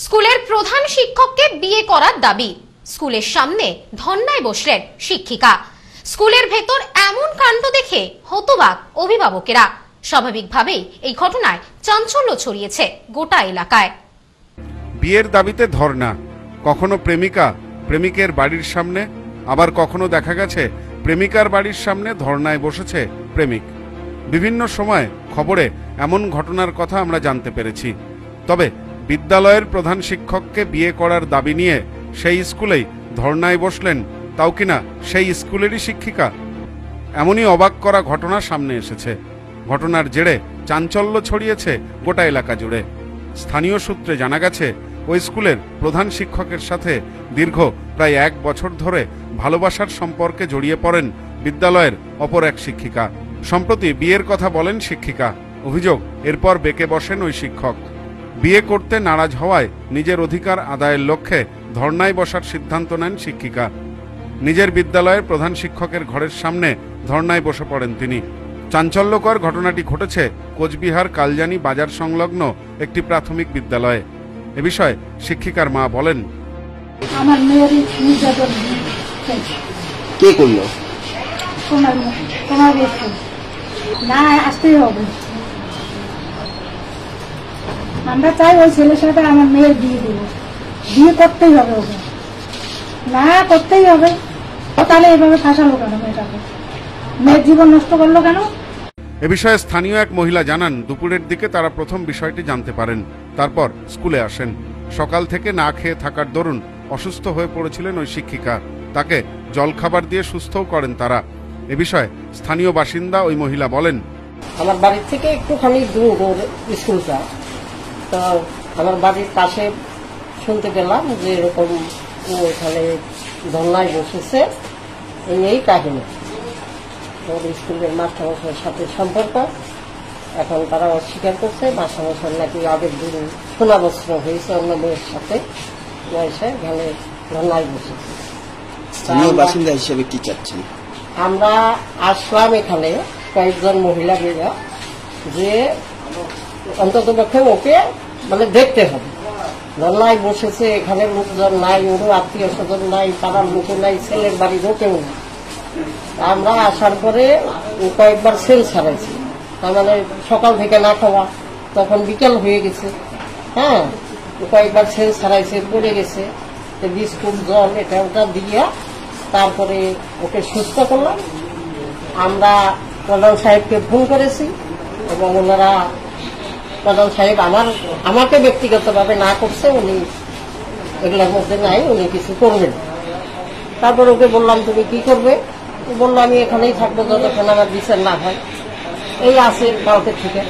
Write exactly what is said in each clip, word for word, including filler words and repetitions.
স্কুলের প্রধান শিক্ষককে বিয়ে করার দাবি। স্কুলের সামনে ধর্নায় বসলেন শিক্ষিকা। স্কুলের ভেতর এমন কাণ্ড দেখে হতবাক অভিভাবকেরা। স্বাভাবিকভাবেই এই ঘটনায় চাঞ্চল্য ছড়িয়েছে গোটা এলাকায়। বিয়ের দাবিতে ধর্না, কখনো প্রেমিকা প্রেমিকের বাড়ির সামনে, আবার কখনো দেখা গেছে প্রেমিকার বাড়ির সামনে ধর্নায় বসেছে প্রেমিক। বিভিন্ন সময় খবরে এমন ঘটনার কথা আমরা জানতে পেরেছি। তবে বিদ্যালয়ের প্রধান শিক্ষককে বিয়ে করার দাবি নিয়ে সেই স্কুলেই ধর্নায় বসলেন, তাও কিনা সেই স্কুলেরই শিক্ষিকা। এমনই অবাক করা ঘটনা সামনে এসেছে। ঘটনার জেরে চাঞ্চল্য ছড়িয়েছে গোটা এলাকা জুড়ে। স্থানীয় সূত্রে জানা গেছে, ওই স্কুলের প্রধান শিক্ষকের সাথে দীর্ঘ প্রায় এক বছর ধরে ভালোবাসার সম্পর্কে জড়িয়ে পড়েন বিদ্যালয়ের অপর এক শিক্ষিকা। সম্প্রতি বিয়ের কথা বলেন শিক্ষিকা। অভিযোগ, এরপর বেঁকে বসেন ওই শিক্ষক। বিয়ে করতে নারাজ হওয়ায় নিজের অধিকার আদায়ের লক্ষ্যে ধর্নায় বসার সিদ্ধান্ত নেন শিক্ষিকা। নিজের বিদ্যালয়ের প্রধান শিক্ষকের ঘরের সামনে ধর্নায় বসে পড়েন তিনি। চাঞ্চল্যকর ঘটনাটি ঘটেছে কোচবিহার কালজানি বাজার সংলগ্ন একটি প্রাথমিক বিদ্যালয়ে। এ বিষয়ে শিক্ষিকার মা বলেন, আমার মেয়ের নির্যাতন কে করলো? তোমার তোমার বলছে না, আসতেই হবে। আমরা চাই ওই ছেলের সাথে আমার মেয়ের বিয়ে দেব, বিয়ে করতেই হবে ওকে, না করতেই হবে। তাহলে এভাবে ফাঁসালো কেন মেয়েটাকে? মেয়ের জীবন নষ্ট করলো কেন? এ বিষয়ে স্থানীয় এক মহিলা জানান, দুপুরের দিকে তারা প্রথম বিষয়টি জানতে পারেন। তারপর স্কুলে আসেন। সকাল থেকে না খেয়ে থাকার দরুন অসুস্থ হয়ে পড়েছিলেন ওই শিক্ষিকা। তাকে জলখাবার দিয়ে সুস্থও করেন তারা। এ বিষয়ে স্থানীয় বাসিন্দা ওই মহিলা বলেন, আমার বাড়ির থেকে একটুখানি দূর ওর স্কুলটা, তো আমার বাড়ির পাশে শুনতে পেলাম যে এরকম ওখানে ধর্নায় বসেছে। এই কাহিনী ওর স্কুলের মাস্টারমশাইয়ের সাথে সম্পর্ক। এখন তারা অস্বীকার করছে মাস্টারমশাই নাকি আগের দিন সোনাবস্ত্র হয়েছে অন্য মেয়ের সাথে, এসে এখানে ধর্নায় বসেছে। স্থানীয় বাসিন্দা হিসেবে কি চাচ্ছেন? আমরা আসলাম এখানে কয়েকজন মহিলা মেয়েরা, যে অন্তত পক্ষে ওকে মানে দেখতে হবে। ধর্নায় বসেছে, এখানে লোকজন নাই, ওরও আত্মীয় স্বজন নাই, পাড়ার লোকও নাই, ছেলের বাড়িরও কেউ নাই। আমরা আসার পরে কয়েকবার সেল ছাড়াইছি, তার মানে সকাল থেকে না খাওয়া, তখন বিকেল হয়ে গেছে। হ্যাঁ, কয়েকবার সেল ছাড়াইছে, পড়ে গেছে, বিস্কুট জল এটা ওটা দিয়ে তারপরে ওকে সুস্থ করলাম। আমরা প্রধান সাহেবকে ফোন করেছি এবং ওনারা, প্রধান সাহেব আমার আমাকে ব্যক্তিগতভাবে না করছে, উনি এগুলোর মধ্যে নাই, উনি কিছু করবেন। তারপর ওকে বললাম তুমি কি করবে? বললো আমি এখানেই থাকবো যতক্ষণ আমার বিচার না হয়। এই আছে কালকে থেকে।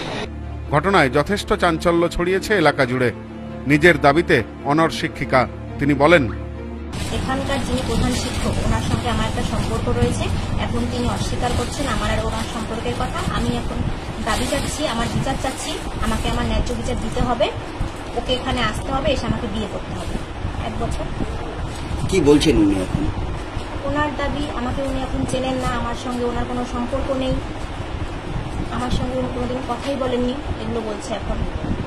ঘটনায় যথেষ্ট চাঞ্চল্য ছড়িয়েছে এলাকা জুড়ে। নিজের দাবিতে অনড় শিক্ষিকা। তিনি বলেন, এখানকার যিনি প্রধান শিক্ষক, ওনার সঙ্গে আমার একটা সম্পর্ক রয়েছে। এখন তিনি অস্বীকার করছেন আমার আর ওনার সম্পর্কের কথা। আমি এখন দাবি চাচ্ছি, আমার বিচার চাচ্ছি, আমাকে আমার ন্যায্য বিচার দিতে হবে। ওকে এখানে আসতে হবে, এসে আমাকে বিয়ে করতে হবে। এক বছর কি বলছেন উনি এখন? ওনার দাবি, আমাকে উনি এখন চেনেন না, আমার সঙ্গে ওনার কোনো সম্পর্ক নেই, আমার সঙ্গে উনি কোনোদিন কথাই বলেননি, এগুলো বলছে। এখন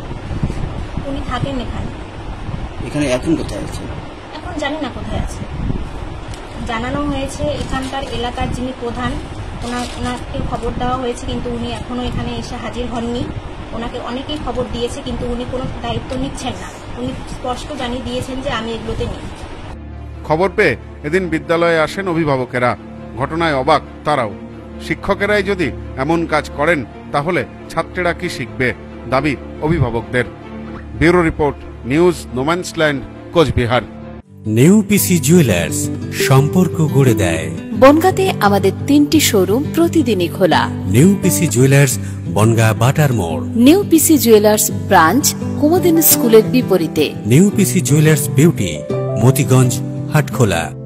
উনি থাকেন এখানে। এখানে এখন কোথায় আছে? এখন জানি না কোথায় আছে। জানানো হয়েছে এখানকার এলাকার যিনি প্রধান, ওনার ওনাকে খবর দেওয়া হয়েছে, কিন্তু উনি এখনো এখানে এসে হাজির হননি। ওনাকে অনেকেই খবর দিয়েছে, কিন্তু উনি কোনো দায়িত্ব নিচ্ছেন না। উনি স্পষ্ট জানিয়ে দিয়েছেন যে আমি এগুলোতে নেই। খবর পেয়ে এদিন বিদ্যালয়ে আসেন অভিভাবকেরা। ঘটনায় অবাক তারাও। শিক্ষকেরাই যদি এমন কাজ করেন, তাহলে ছাত্রেরা কি শিখবে? দাবি অভিভাবকদের। Bureau report, news no man's land, Coochbehar. নেউপিসি জুয়েলার্স, সম্পর্ক গড়ে দেয়। বনগাঁতে আমাদের তিনটি শোরুম প্রতিদিনই খোলা। নেউপিসি জুয়েলার্স, বনগাঁ বাটার মোড়। নেউপিসি জুয়েলার্স ব্রাঞ্চ কুমদিন স্কুলের বিপরীতে। নেউপিসি জুয়েলার্স বিউটি, মতিগঞ্জ, হাটখোলা।